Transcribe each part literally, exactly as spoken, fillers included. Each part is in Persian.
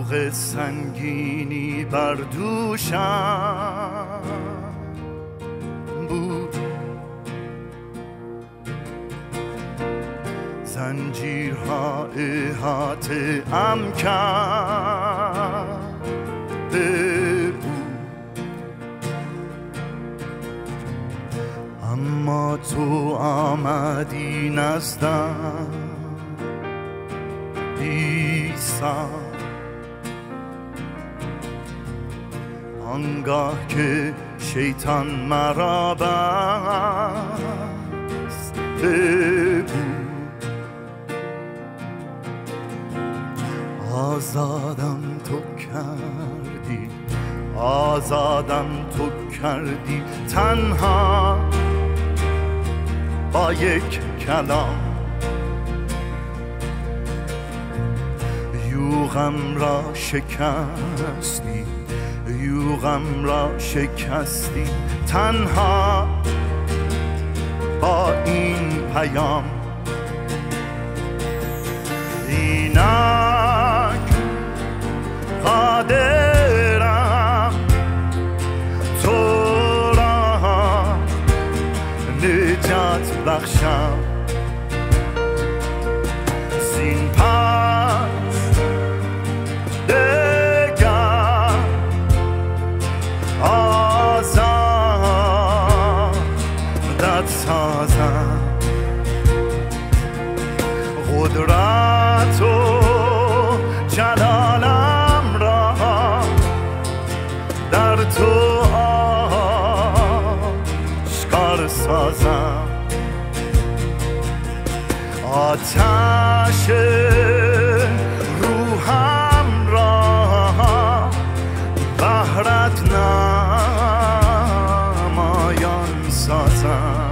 اوغ سنگینی بر دوشم بود، زنجیرها احاطه ام کرده بود، اما تو آمدی نزدم عیسی، آنگاه که شیطان مرا بسته بود، آزادم تو کردی، آزادم تو کردی، تنها با یک کلام یوغم را شکستی، یوغم را شکستی، تنها با این پیام اینک قادرم تو را نجات بخشم، زین پس دگر آزادت سازم، قدرت و جلالم را در تو آشکار سازم، آتش روحم را بهرت نمایان سازم.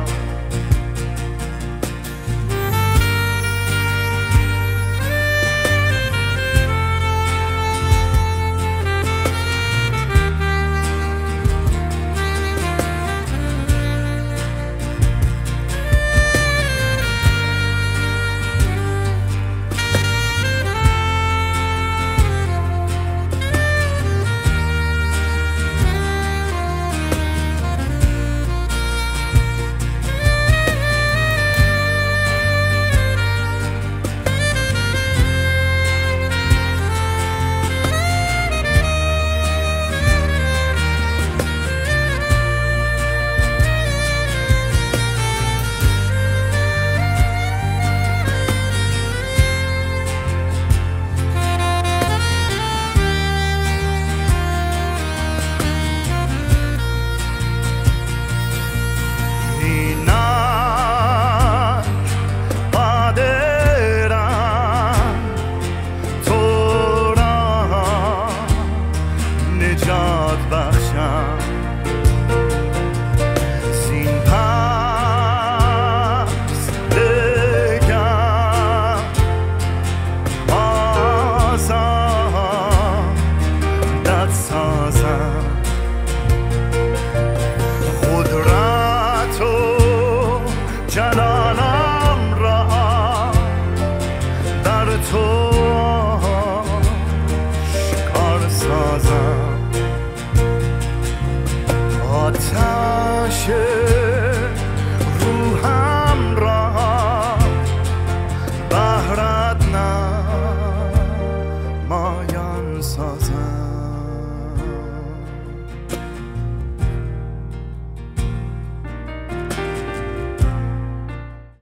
جلالم را در تو آشکار سازم، آتش